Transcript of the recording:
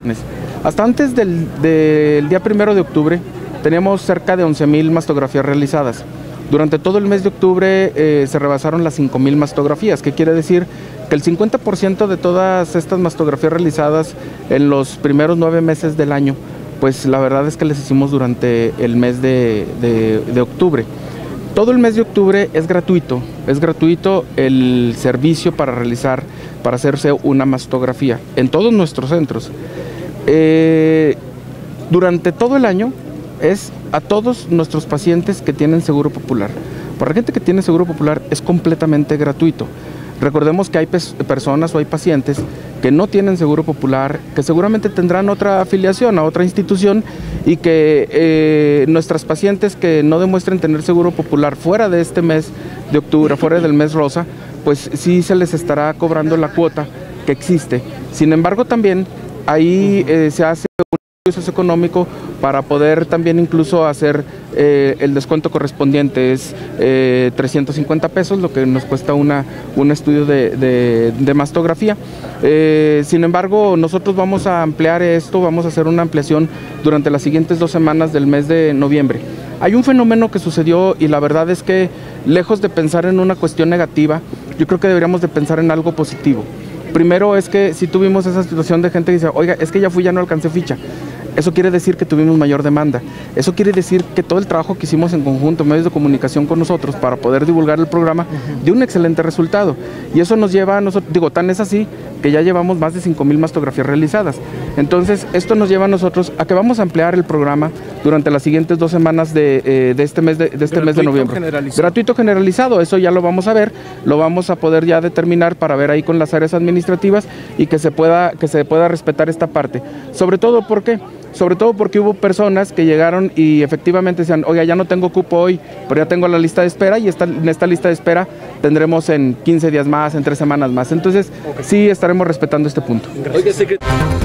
Hasta antes del día 1 de octubre teníamos cerca de 11,000 mastografías realizadas. Durante todo el mes de octubre se rebasaron las 5,000 mastografías, que quiere decir que el 50% de todas estas mastografías realizadas en los primeros 9 meses del año, pues la verdad es que les hicimos durante el mes de octubre. Todo el mes de octubre es gratuito el servicio para hacerse una mastografía en todos nuestros centros. Durante todo el año es a todos nuestros pacientes que tienen seguro popular. Para la gente que tiene seguro popular es completamente gratuito. Recordemos que hay personas o hay pacientes que no tienen seguro popular, que seguramente tendrán otra afiliación a otra institución y que nuestras pacientes que no demuestren tener seguro popular fuera de este mes de octubre, fuera del mes rosa, pues sí se les estará cobrando la cuota que existe. Sin embargo, también ahí se hace un estudio socioeconómico para poder también incluso hacer el descuento correspondiente. Es 350 pesos lo que nos cuesta un estudio de mastografía. Sin embargo, nosotros vamos a ampliar esto, vamos a hacer una ampliación durante las siguientes 2 semanas del mes de noviembre. Hay un fenómeno que sucedió y la verdad es que lejos de pensar en una cuestión negativa, yo creo que deberíamos de pensar en algo positivo. Primero es que si tuvimos esa situación de gente que dice, oiga, es que ya fui, ya no alcancé ficha. Eso quiere decir que tuvimos mayor demanda. Eso quiere decir que todo el trabajo que hicimos en conjunto, medios de comunicación con nosotros, para poder divulgar el programa, dio un excelente resultado. Y eso nos lleva a nosotros, tan es así que ya llevamos más de 5,000 mastografías realizadas. Entonces, esto nos lleva a nosotros a que vamos a ampliar el programa durante las siguientes 2 semanas de este mes de noviembre. Generalizado. Gratuito generalizado, eso ya lo vamos a ver, lo vamos a poder ya determinar para ver ahí con las áreas administrativas y que se pueda respetar esta parte. Sobre todo, ¿por qué? Sobre todo porque hubo personas que llegaron y efectivamente decían, oiga, ya no tengo cupo hoy, pero ya tengo la lista de espera y en esta lista de espera tendremos en 15 días más, en 3 semanas más. Entonces, sí estaremos respetando este punto. Oiga, secretario.